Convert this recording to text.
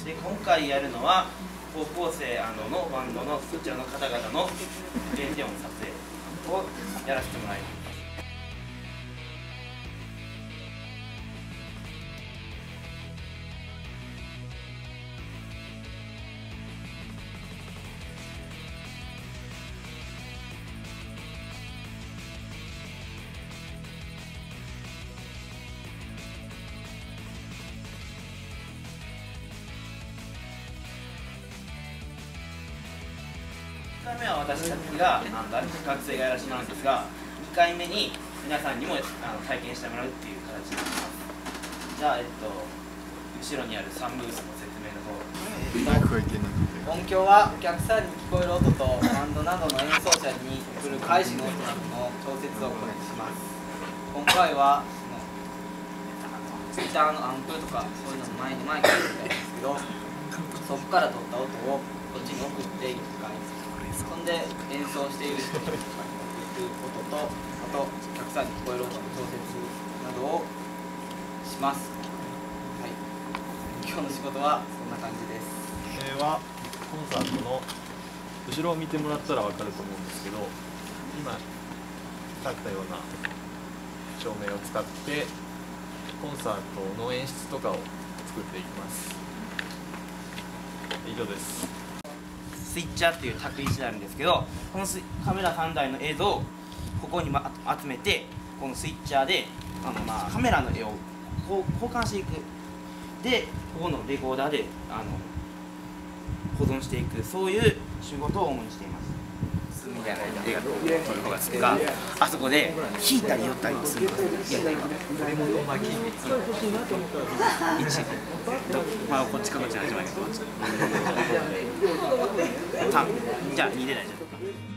で今回やるのは高校生のバンドのそちらの方々の電気音撮影をやらせてもらいます。1回目は私たちが学生がやらせてもらうんですが、2回目に皆さんにも体験してもらうっていう形になります。じゃあ、後ろにある3ブースの説明の方。 音響はお客さんに聞こえる音とバンドなどの演奏者に送る開始の音などの調節を行いします。今回はギターのアンプとかそういうのの前にマイクが入れてるんですけど、そこから取った音をこっちに送って1回。そんで演奏している人に送っていく音と、あとお客さんに聞こえる音の調節などをします。はい、今日の仕事はそんな感じです。 これはコンサートの後ろを見てもらったら分かると思うんですけど、今使ったような照明を使ってコンサートの演出とかを作っていきます。以上です。 スイッチャーっていう卓位置になるんですけど、このカメラ3台の映像をここに集めて、このスイッチャーでカメラの絵を交換していく。でここのレコーダーで保存していく、そういう仕事を主にしています。みたいな映画を撮るのが好きか、あそこで引いたり寄ったりするのが好き。まあこっちかこっち始まります。じゃあ2で大丈夫。